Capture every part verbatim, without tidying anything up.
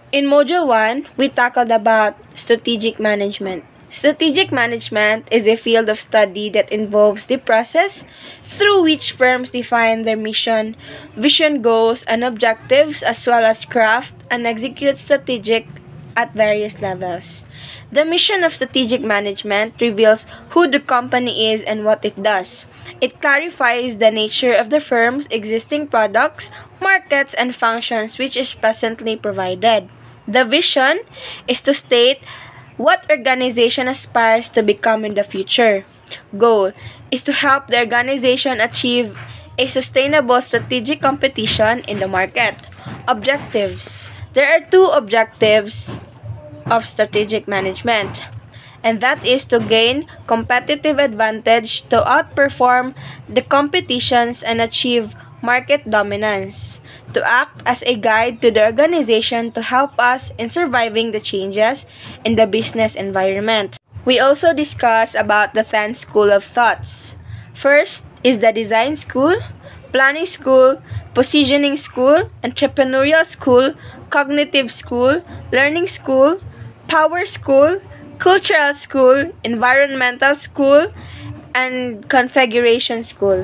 In Module one, we tackled about strategic management. Strategic management is a field of study that involves the process through which firms define their mission, vision, goals, and objectives, as well as craft and execute strategic at various levels. The mission of strategic management reveals who the company is and what it does. It clarifies the nature of the firm's existing products, markets, and functions which is presently provided. The vision is to state what organization aspires to become in the future. Goal is to help the organization achieve a sustainable strategic competition in the market. Objectives. There are two objectives of strategic management, and that is to gain competitive advantage, to outperform the competitions and achieve market dominance, to act as a guide to the organization to help us in surviving the changes in the business environment. We also discuss about the ten school of thoughts. First is the design school, planning school, positioning school, entrepreneurial school, cognitive school, learning school, power school, cultural school, environmental school, and configuration school.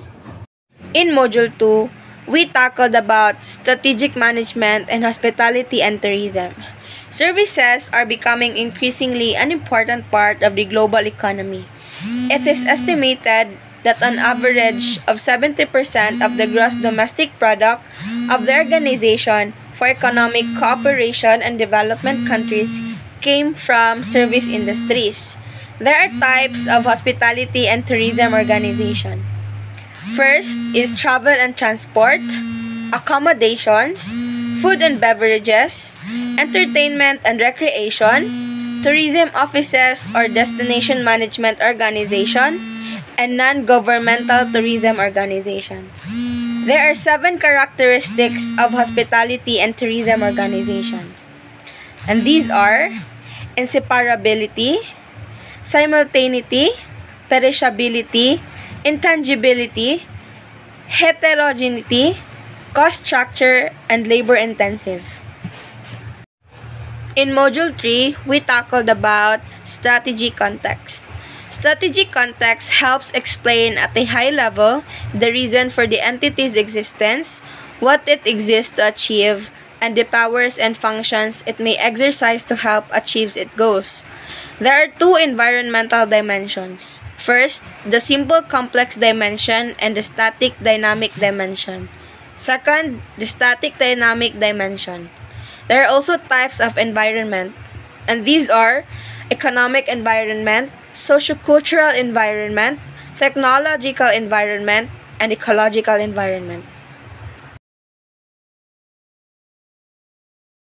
In Module two, we tackled about strategic management and hospitality and tourism. Services are becoming increasingly an important part of the global economy. It is estimated that an average of seventy percent of the gross domestic product of the Organization for Economic Cooperation and Development countries came from service industries. There are types of hospitality and tourism organization. First is travel and transport, accommodations, food and beverages, entertainment and recreation, tourism offices or destination management organization, and non-governmental tourism organization. There are seven characteristics of hospitality and tourism organization, and these are inseparability, simultaneity, perishability, intangibility, heterogeneity, cost structure, and labor intensive. In Module three, we tackled about strategy context. Strategy context helps explain at a high level the reason for the entity's existence, what it exists to achieve, and the powers and functions it may exercise to help achieve its goals. There are two environmental dimensions. First, the simple complex dimension and the static dynamic dimension. Second, the static dynamic dimension. There are also types of environment, and these are economic environment, sociocultural environment, technological environment, and ecological environment.